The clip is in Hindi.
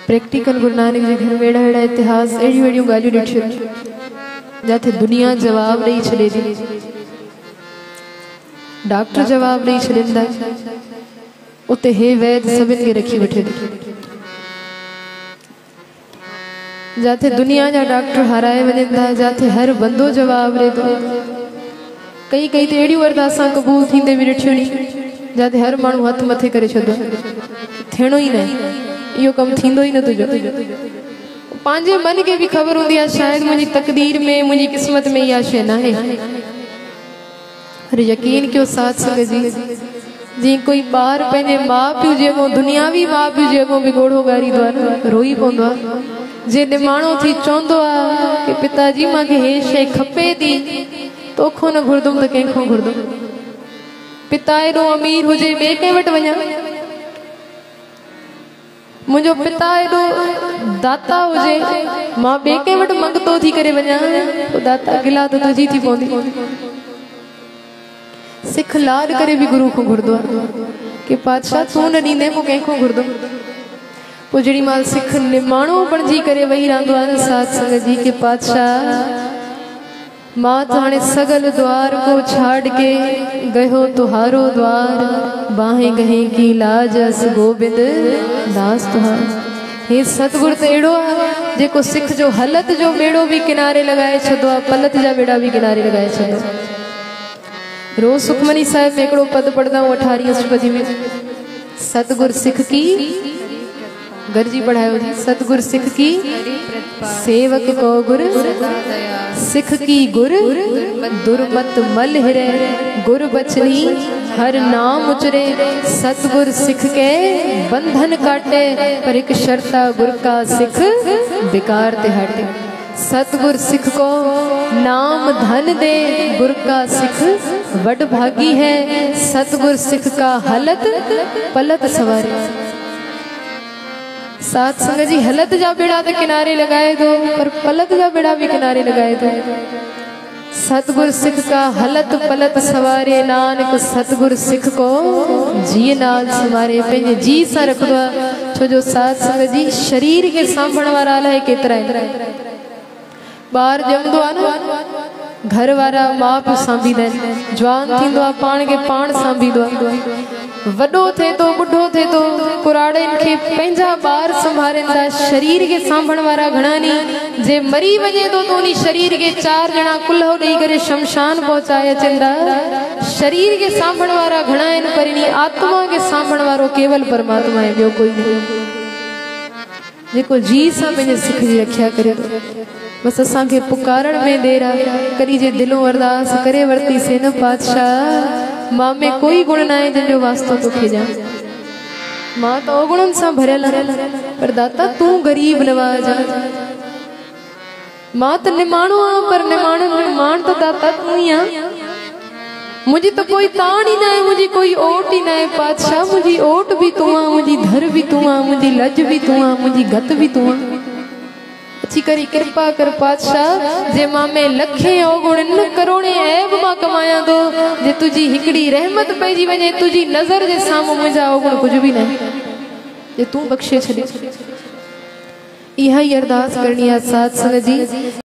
प्रैक्टिकल गुरु नानक जे घर में अड़ा अड़ा इतिहास अड़ियों अड़ियों गालियों ॾिठियूं जाते दुनिया जवाब ॾेई छॾे थी। डॉक्टर जवाब ॾेई छॾींदा उते हे वैद सभिनि खे रखी वठे जाते दुनिया जा डॉक्टर हाराए वञनि था जाते हर बंदो जवाब ॾे थो। कई कई ते अड़ियूं अरदासां क़बूल थींदे बि ॾिठियूं जाते हर माण्हू हथ मथे करे छॾो थियणो ई न इहो कमु थींदो ई न तुंहिंजो। पंहिंजे मन खे बि ख़बर हूंदी आहे शायदि मुंहिंजी तकदीर में मुंहिंजी क़िस्मत में इहा शइ न आहे। पर यकीन कयो साथ संग जी जी कोई ॿार पंहिंजे माउ पीउ जे अॻो दुनियावी माउ पीउ जे अॻो बि ॻोढ़ो ॻारींदो आहे न रोई पवंदो आहे। जे निमाणो थी चवंदो आहे कि पिताजी मूंखे हे शइ खपे थी तोखो न घुरंदुमि त कंहिंखो घुरंदुमि। पिता एॾो अमीर हुजे ॿिए कंहिं वटि वञा मुझो पिता एडो दाता हुजे मां ॿिए कंहिं वटि मंगतो थी करे वञा दाता गिला तो तुझी थी पवंदी। सिख लाड करे भी गुरु को घुरदो कि पातशाह तू न ॾींदे पोइ कंहिंखो घुरदो। पोइ जेड़ी माल सिख निमाणो बणजी करे वेही रहंदो आहे साथ संगत जी के पातशाह मां तो हाणे सगल द्वार को छाड़ के गयो तुहारो द्वार बाहें गहे की लाज अस गोबिंद दास तुहार। हे सतगुरु तो एड़ो है जेको सिख जो हलत जो बेड़ो भी किनारे लगाए छदो आहे पलत जा बेड़ा भी किनारे लगाए छदो। रोज सुखमनी साहिब में एकड़ो पद पढ़दा हूं 18 अष्टपदी में सतगुरु सिख की गरजी पढ़ायो जी सतगुरु सिख की सेवक को गुर सिख की गुर दुर्मत मल हिरे गुर बचनी हर नाम उचरे। सतगुर सिख के बंधन काटे पर एक शर्ता गुर का सिख बेकार ते हटे। सतगुर सिख को नाम धन दे गुर का सिख वड भागी है। सतगुर सिख का हलत पलत सवारी। साथ संग जी हलत जा बेड़ा तो किनारे लगाए दो पर पलत जा बेड़ा भी किनारे लगाए दो। सतगुर सिख का हलत पलत सवारे नानक सतगुर सिख को जी नाल सवारे पंहिंजे जी सां रखदो आहे। छो जो साथ संग जी शरीर के सांभण वारा अलाए केतिरा आहिनि। ॿार ॼमंदो आहे न घर वारा माउ पीउ सांभींदा आहिनि जवान थींदो आहे पाण खे पाण सांभींदो आहे वॾो थिए थो ॿुढो थिए थो कुराड़नि खे पंहिंजा ॿार संभालनि था। शरीर खे सांभण वारा घणा नी जे मरी वञे थो तो उन शरीर खे 4 ॼणा कुल्हो ॾेई करे शमशान पहुचाए अचनि था। शरीर खे सांभण वारा घणा आहिनि पर इन आत्मा खे सांभण वारो केवल परमात्मा आहे ॿियो कोई नहीं जेको जी सां पंहिंजे सिख जी रक्षा करे थो। बस असांखे पुकारण में देर आहे कॾहिं जे दिलों अरदास करे वरती से न पातशाह मां में कोई गुण न आहे जंहिंजो वास्तो तोखे ॾियां मां तो अवगुणनि सां भरियल पर दाता तू गरीब नवाज मां तो निमाणो आहियां पर निमाणो निमाण तो दाता तू ही आ। मुझी तो कोई तान ही ना है मुझी कोई ओट ही ना है पातशाह मुझी ओट भी तू आ मुझी धर भी तू आ मुझी लज भी तू आ मुझी गत भी तू आ। अच्छी करी कृपा कर पातशाह जे मां में लखे अवगुण न करोड़े ऐब मां कमाया दो जे तुझी हिकड़ी रहमत पइजी वञे तुझी नजर जे साम्हूं मुंहिंजा अवगुण कुछ भी न जे तू बख्शे छॾे। इहा ही अरदास करणी आहे साथ संग जी।